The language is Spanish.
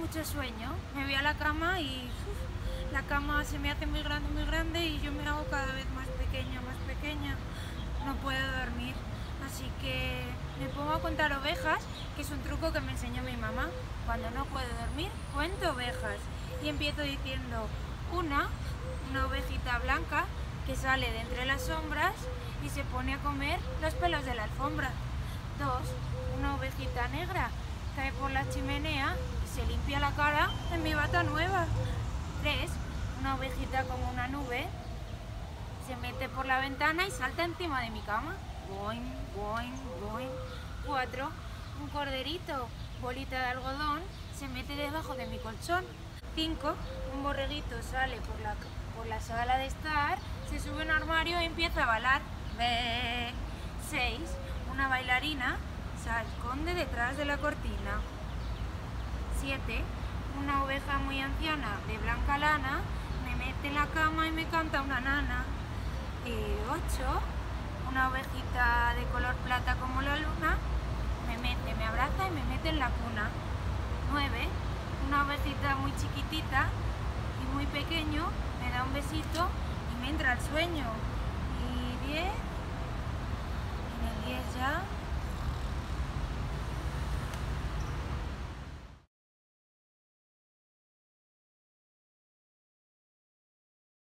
mucho sueño. Me voy a la cama y la cama se me hace muy grande y yo me hago cada vez más pequeña. No puedo dormir. Así que me pongo a contar ovejas, que es un truco que me enseñó mi mamá. Cuando no puedo dormir, cuento ovejas. Y empiezo diciendo una ovejita blanca que sale de entre las sombras y se pone a comer los pelos de la alfombra. 2, una ovejita negra cae por la chimenea y se limpia la cara en mi bata nueva. 3, una ovejita como una nube se mete por la ventana y salta encima de mi cama. Boing, boing, boing. 4, un corderito, bolita de algodón, se mete debajo de mi colchón. 5, un borreguito sale por la sala de estar, se sube a un armario y empieza a bailar. 6, una bailarina se esconde detrás de la cortina. 7, una oveja muy anciana de blanca lana me mete en la cama y me canta una nana. 8, una ovejita de color plata como la luna me abraza y me mete en la cuna. 9, una ovejita muy chiquitita y muy pequeño me da un besito y me entra el sueño. Y 10, en el 10 ya